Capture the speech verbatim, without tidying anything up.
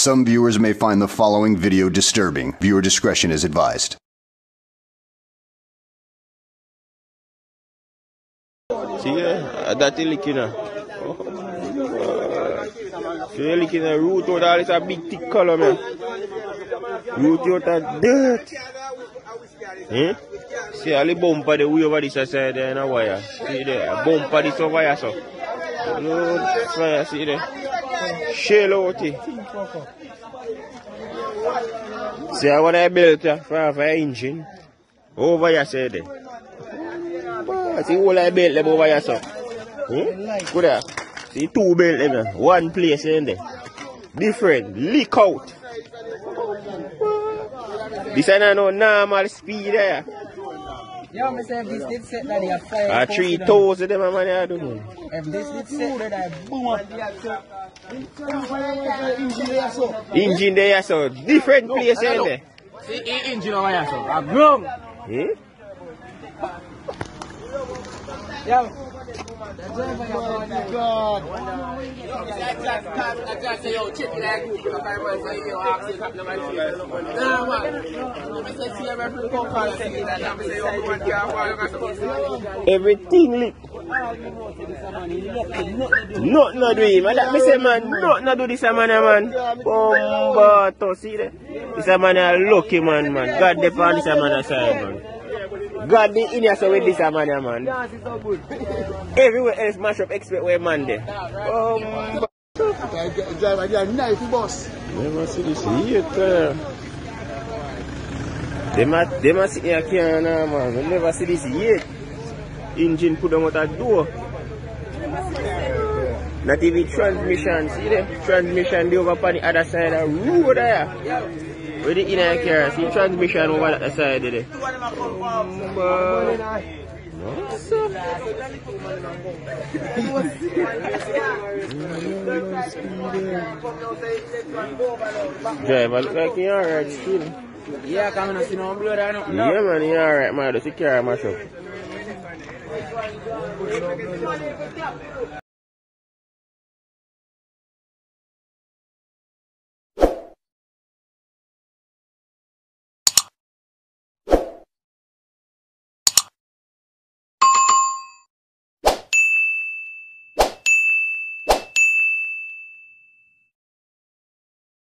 Some viewers may find the following video disturbing. Viewer discretion is advised. See, uh, that's the lick, you know. See, the lick in the root out, all this a big thick color, man. Root out of dirt. Eh? See, all the bumper the way over this side there in a wire. See there, bumper this over here, so. Load fire, see there. Shell out here. See how I built uh, for, for engine. Over here, say there. See all I built them over here, so. Hmm? Good there. See two built them, one place in there. Different, leak out. This is not no normal speed there. Yeah, I say if this did set that they are fire. Ah, three thousand them man I do. If this did set that I boom. Engine there so different place in there. See engine over here so. A boom. Eh? Yeah. God. I just say, yo, check it out. Everything lit. Nothing not do him. That me say man, nothing not do this man, man. Bomba, see that? This man a lucky man, man. God depend this man aside, man. God be in here so with this man, man. Everywhere else mash up expect where man there. Um, Driver, they are nice boss. Never see this yet. Uh. They must, they must sit here can now, man. We never see this yet. Engine put them out the door. Not even transmission. See the transmission they over on the other side of the road there. Where the inner car, see transmission over at the side there. Um, uh, no, sir. Driver look like you're alright still. Yeah, coming to see no blood or nothing. Yeah, man, you're alright, man. Just the car mash up.